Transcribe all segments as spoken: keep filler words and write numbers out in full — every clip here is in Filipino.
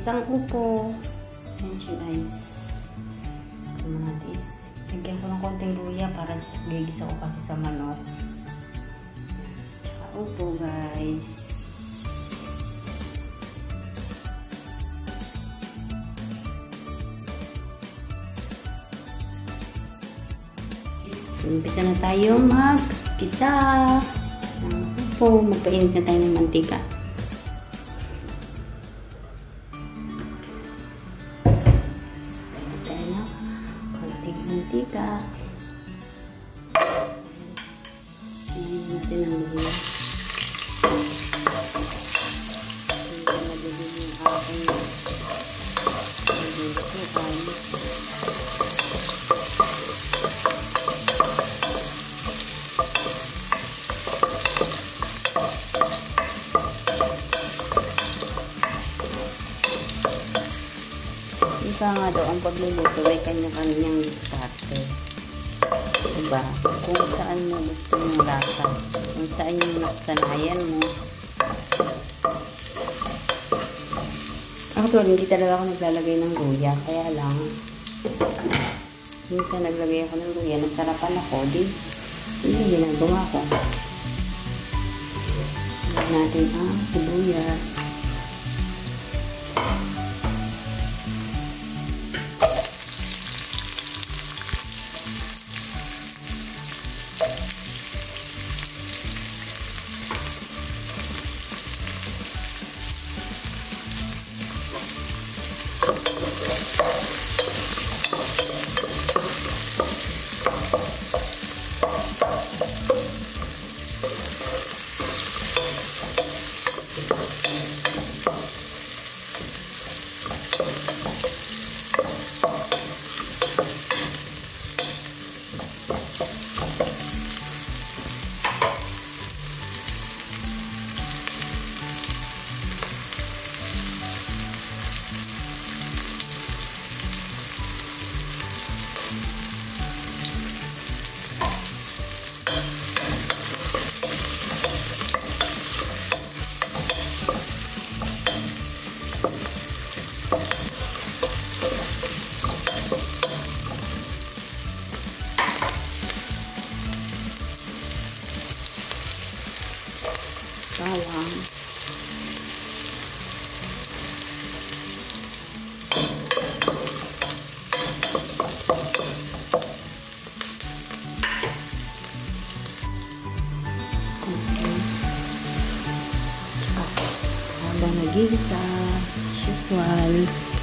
isang upo. Ayan siya guys. Kamatis. Lagyan ko ng konting luya para gigisa ko kasi sa manok. Tsaka upo guys. Umpisa na tayo mag-gisa ng upo. Magpainit na tayo ng mantika. Yes, painit tayo na konting mantika. Pinayin natin ang luya. Hindi na madilim yung aking lutuan. Isa nga daw ang pagluluto ay kanya-kanyang diskarte. Diba? Kung saan mo gusto yung lasa. Kung saan yung nakasanayan mo. Actually, hindi talaga ako naglalagay ng luya. Kaya lang, minsan naglagay ako ng luya. Nagtarapan ako. Di, hindi ginagawa ko. Lagyan natin ang sibuyas. Bawang. Habang nagigisa, usual,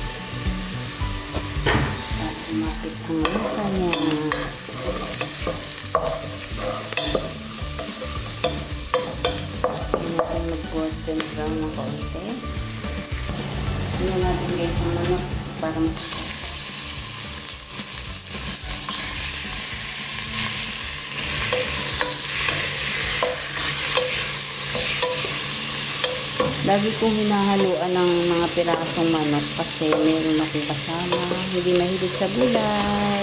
para umapit ang lasa niya. Golden brown na konti. Hindi natin guys ang manok para masakit. Lagi kong hinahaluan ng mga pirasong manok kasi meron akong kasama. Hindi mahilig sa gulay.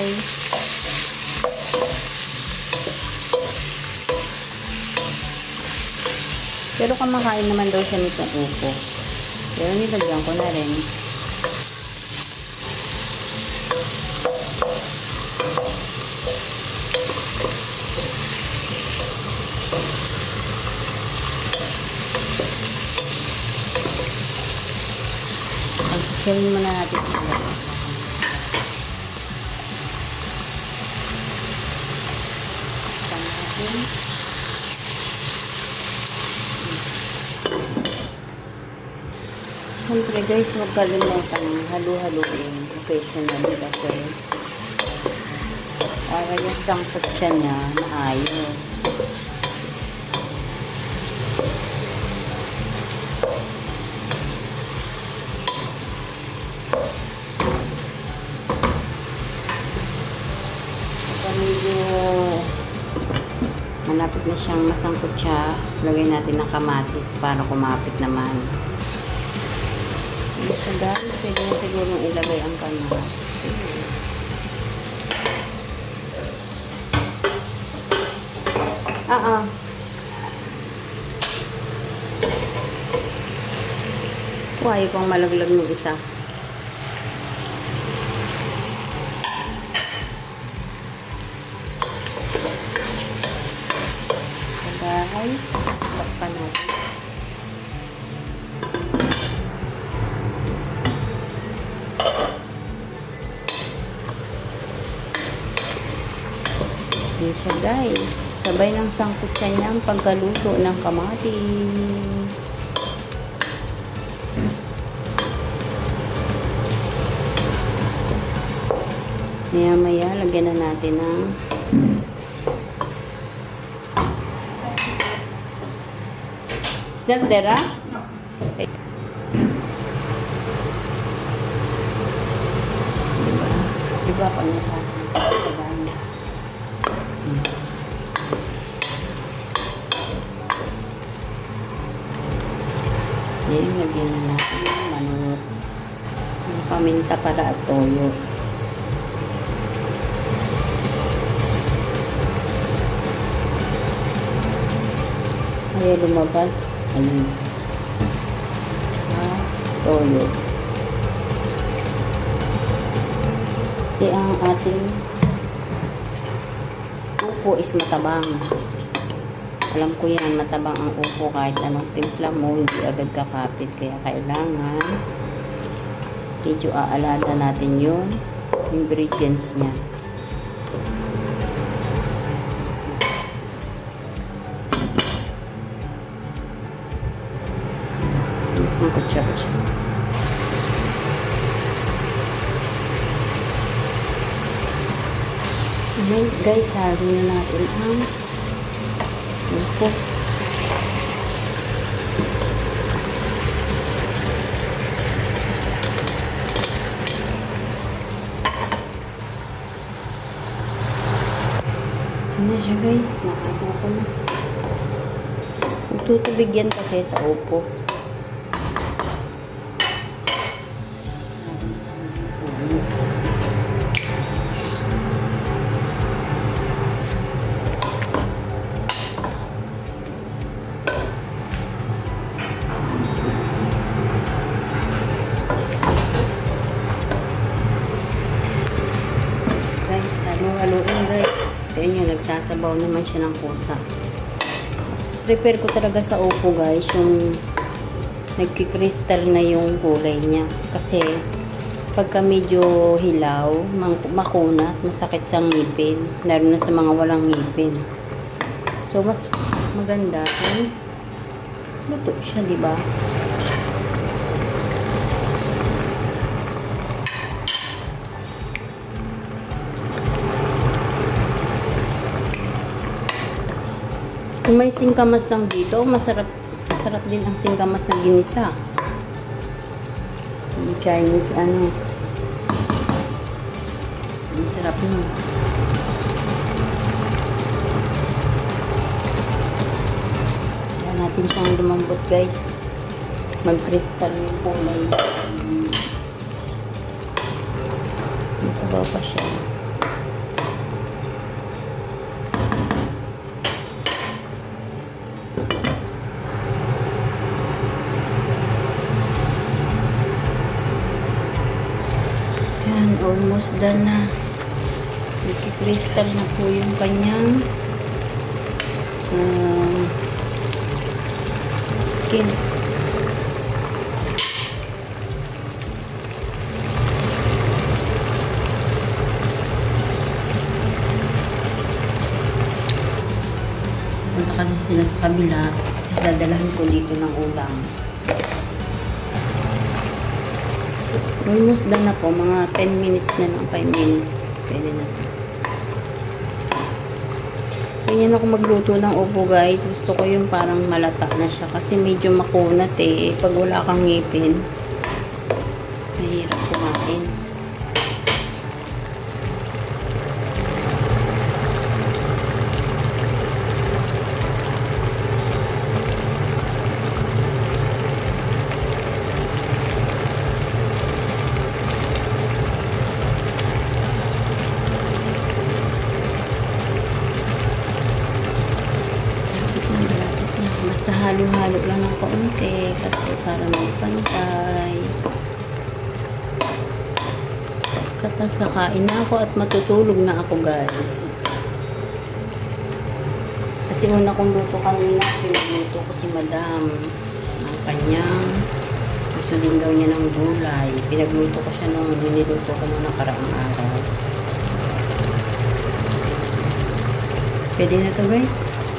Pero kumakain naman daw siya nitong upo. Pero nilagyan ko na rin. Pag-shellin muna natin sila. Pag-shellin. Siyempre guys, huwag kalimutan halu-haluin occasionally kasi para yung sangkutsa niya maayos. Kapag medyo malapit na siyang masangkutsa, lagay natin ng kamatis para kumapit naman. So guys, pwede na siguro ilagay ang panos. Ah ah. ko, ayaw kong malaglag ng isa. So guys, takpan natin. Yan siya guys. Sabay ng sangkot sa niya ang pagkaluto ng kamatis. Maya maya, lagyan na natin ng snagdera. Okay. Diba? Diba pag nasasangkot sa ganas? Hmm. Yan, lagyan na natin ng manok. Yung paminta para at toyo. Kaya lumabas. Ayun. Ah, toyo. Kasi ang ating upo is matabang. Alam ko yan, matabang ang upo kahit anong timpla mo, hindi agad kakapit. Kaya kailangan medyo aalala natin yung ingredients niya. Mas ng kutsara siya. Ayan guys, halo na natin ang upo. Ano siya guys, nakagawa ko na. Tutubig yan kasi sa upo. Halo-haloin guys. Ayan yung nagsasabaw naman siya ng kusa. Prepare ko talaga sa upo guys yung nagkikristal na yung kulay niya. Kasi pagka medyo hilaw, makunat, masakit sa ngipin. Lalo na sa mga walang ngipin. So mas maganda kung luto siya, diba? Kung may singkamas lang dito, masarap, masarap din ang singkamas na ginisa. Yung Chinese, ano. Masarap nun. Kaya natin siyang lumambot, guys. Mag-crystal yung kulay. Masabaw pa siya. Almost done na. Nagki-crystal na po yung kanyang uh, skin. Punta kasi sila sa kabila. Dadalahan ko dito ng ulam. Almost done na po. Mga ten minutes na lang. five minutes. Pwede na. Ganyan ako magluto ng upo guys. Gusto ko yung parang malata na siya. Kasi medyo makunat eh. Pag wala kang ngipin, mahirap kumain. Halo-halo lang ng kaunti kasi para magpantay. Katas na kain na ako at matutulog na ako, guys. Kasi una kong luto kanina, pinagluto ko si madam ang kanyang gusto din daw niya ng gulay. Pinagluto ko siya nung niniluto ko nung nakaraang araw. Pwede na to, guys.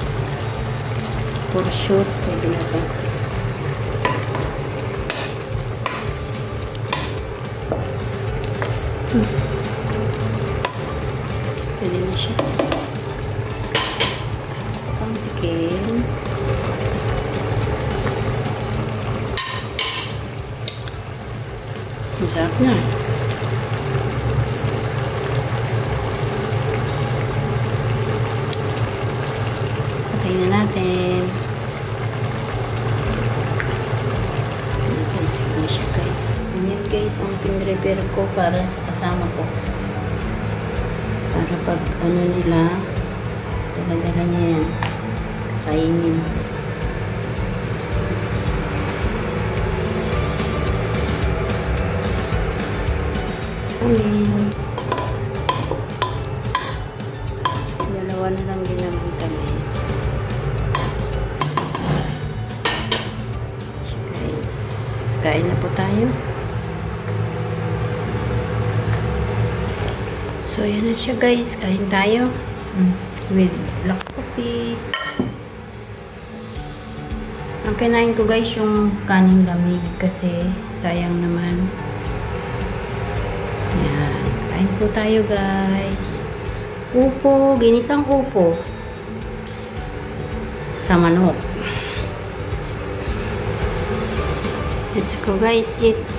For sure, pwede na to. Hmm. Pwede na siya. Sa pangtikin. Masarap na. Patay na natin. Sige siya, guys. Ayan, guys, ang pin-prepare ko para sa kasama ko. Para pag ano nila, dala-dala niya yan. Kainin. Amin. Dalawa na lang din naman kami. Guys, kain na po tayo. So, yan na siya, guys. Kain tayo. With black coffee. Ang kinain ko, guys, yung kaning lamig kasi sayang naman. Ayan. Kain po tayo, guys. Upo. Ginisang upo. Sa manok. Let's go, guys. Eat.